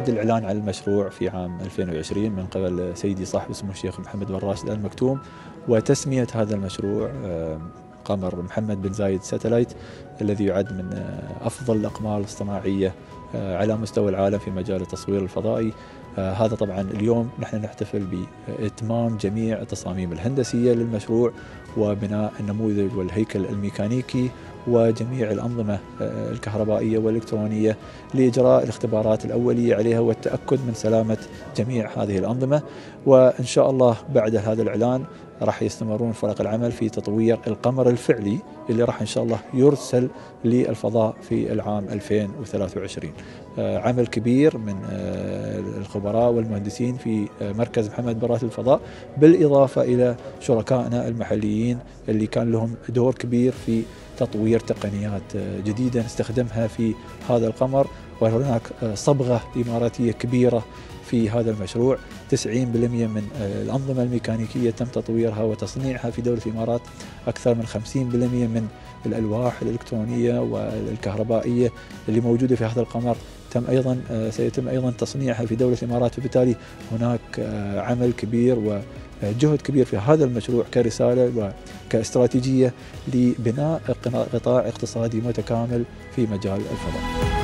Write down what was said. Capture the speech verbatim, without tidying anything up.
بعد الإعلان عن المشروع في عام ألفين وعشرين من قبل سيدي صاحب السمو الشيخ محمد بن راشد آل مكتوم، وتسمية هذا المشروع قمر محمد بن زايد ساتلايت، الذي يعد من أفضل الأقمار الاصطناعية على مستوى العالم في مجال التصوير الفضائي. هذا طبعا اليوم نحن نحتفل بإتمام جميع التصاميم الهندسية للمشروع وبناء النموذج والهيكل الميكانيكي وجميع الأنظمة الكهربائية والإلكترونية لإجراء الاختبارات الأولية عليها والتأكد من سلامة جميع هذه الأنظمة. وإن شاء الله بعد هذا الإعلان راح يستمرون فرق العمل في تطوير القمر الفعلي اللي راح إن شاء الله يرسل للفضاء في العام ألفين وثلاثة وعشرين. عمل كبير من الخبراء والمهندسين في مركز محمد بن راشد للفضاء، بالإضافة إلى شركائنا المحليين اللي كان لهم دور كبير في تطوير تقنيات جديدة نستخدمها في هذا القمر. وهناك صبغة إماراتية كبيرة في هذا المشروع، تسعين بالمئة من الأنظمة الميكانيكية تم تطويرها وتصنيعها في دولة الإمارات، أكثر من خمسين بالمئة من الألواح الإلكترونية والكهربائية اللي موجودة في هذا القمر تم أيضا سيتم أيضا تصنيعها في دولة الإمارات. وبالتالي هناك عمل كبير وجهد كبير في هذا المشروع كرسالة وكاستراتيجية لبناء قطاع اقتصادي متكامل في مجال الفضاء.